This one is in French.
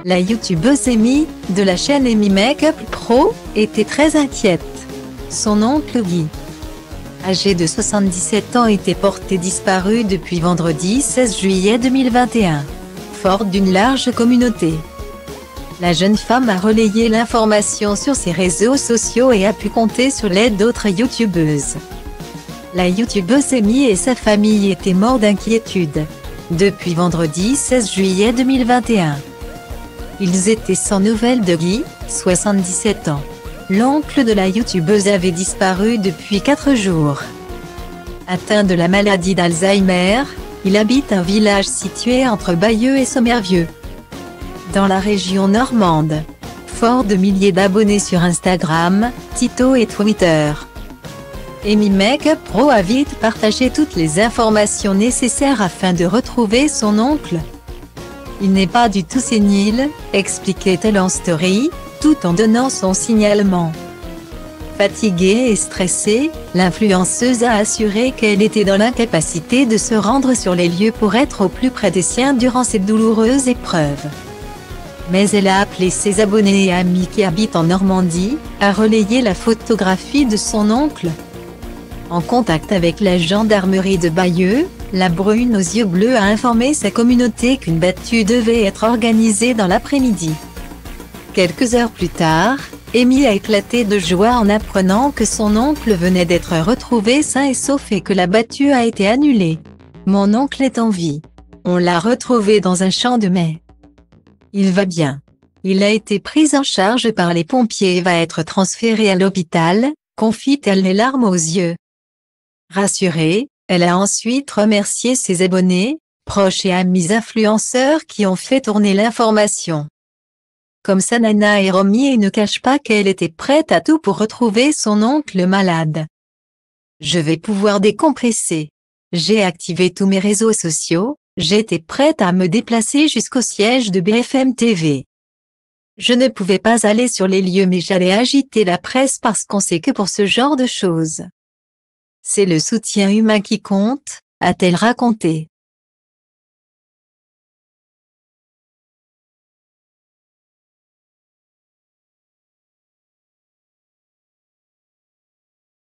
La youtubeuse Amy, de la chaîne Amy Makeup Pro, était très inquiète. Son oncle Guy, âgé de 77 ans, était porté disparu depuis vendredi 16 juillet 2021. Forte d'une large communauté, la jeune femme a relayé l'information sur ses réseaux sociaux et a pu compter sur l'aide d'autres youtubeuses. La youtubeuse Amy et sa famille étaient morts d'inquiétude depuis vendredi 16 juillet 2021. Ils étaient sans nouvelles de Guy, 77 ans. L'oncle de la youtubeuse avait disparu depuis 4 jours. Atteint de la maladie d'Alzheimer, il habite un village situé entre Bayeux et Sommervieux, dans la région normande. Fort de milliers d'abonnés sur Instagram, Tito et Twitter, Amy Makeup Pro a vite partagé toutes les informations nécessaires afin de retrouver son oncle. Il n'est pas du tout sénile, expliquait-elle en story, tout en donnant son signalement. Fatiguée et stressée, l'influenceuse a assuré qu'elle était dans l'incapacité de se rendre sur les lieux pour être au plus près des siens durant cette douloureuse épreuve. Mais elle a appelé ses abonnés et amis qui habitent en Normandie, à relayer la photographie de son oncle. En contact avec la gendarmerie de Bayeux, la brune aux yeux bleus a informé sa communauté qu'une battue devait être organisée dans l'après-midi. Quelques heures plus tard, Amy a éclaté de joie en apprenant que son oncle venait d'être retrouvé sain et sauf et que la battue a été annulée. « Mon oncle est en vie. On l'a retrouvé dans un champ de mai. Il va bien. Il a été pris en charge par les pompiers et va être transféré à l'hôpital », confie-t-elle les larmes aux yeux. Rassurée, elle a ensuite remercié ses abonnés, proches et amis influenceurs qui ont fait tourner l'information. Comme sa nana et Romy, et ne cache pas qu'elle était prête à tout pour retrouver son oncle malade. « Je vais pouvoir décompresser. J'ai activé tous mes réseaux sociaux, j'étais prête à me déplacer jusqu'au siège de BFM TV. Je ne pouvais pas aller sur les lieux mais j'allais agiter la presse parce qu'on sait que pour ce genre de choses, c'est le soutien humain qui compte », a-t-elle raconté.